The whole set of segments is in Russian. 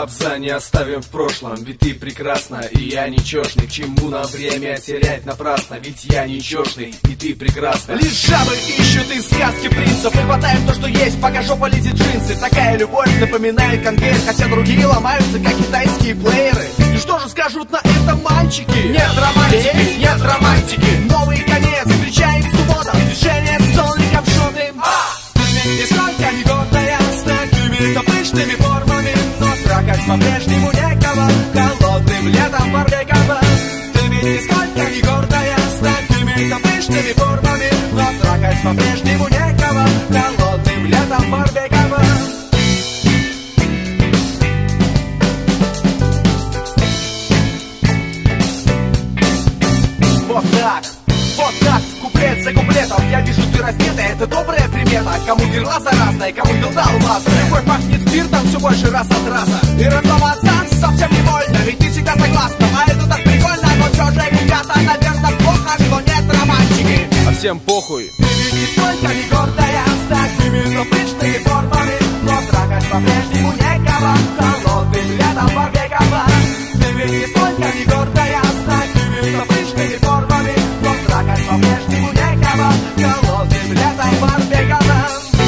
Лапзание оставим в прошлом, ведь ты прекрасна, и я ничешный. К чему нам время терять напрасно, ведь я ничешный, и ты прекрасна. Лишь жабы ищут из сказки принцев, и хватаем то, что есть, пока жопа лезет джинсы. Такая любовь напоминает конвейер, хотя другие ломаются, как китайские плееры. И что же скажут на это мальчики? Нет романтики, нет романтики. Новый конец встречает суббота, движение с столиком шумным. Нисколько не гордая, с такими-то пышными формами, но трахать по-прежнему некого, холодным летом барбекова. Ты ведь нисколько не гордая, с такими-то пышными формами, но трахать по-прежнему некого, холодным летом барбекова. Вот так, куплет за куплетом. Я вижу, ты раздета, это добрая примета. Кому дерла заразная, кому билда алмазная. Любовь пахнет спиртом все больше раз от раза. И расставаться совсем не больно, ведь ты всегда согласна. А это так прикольно, но все же, ребята, наверное, плохо, что нет романтики. А всем похуй. Ты ведь нисколько не гордая, с такими-то пышными формами, но трахать по-прежнему некого, холодным летом барбекова. Ты ведь нисколько не гордая, с такими-то пышными формами, но трахать по-прежнему некого, холодным летом барбекова.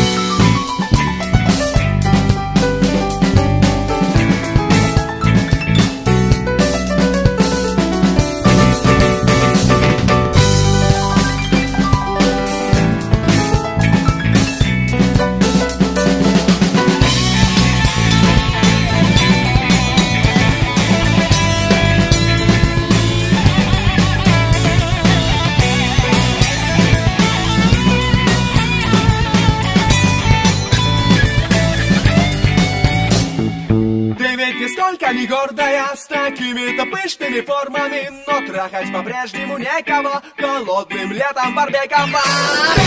Нисколько не гордая, с такими-то пышными формами, но трахать по-прежнему некого, холодным летом барбекова.